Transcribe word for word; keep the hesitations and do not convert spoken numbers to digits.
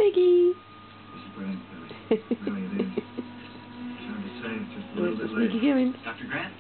Mickey. This is brilliant, Billy. Really, it is. Hard to say, it's just a little bit Mickey late. Gibbons. Doctor Grant?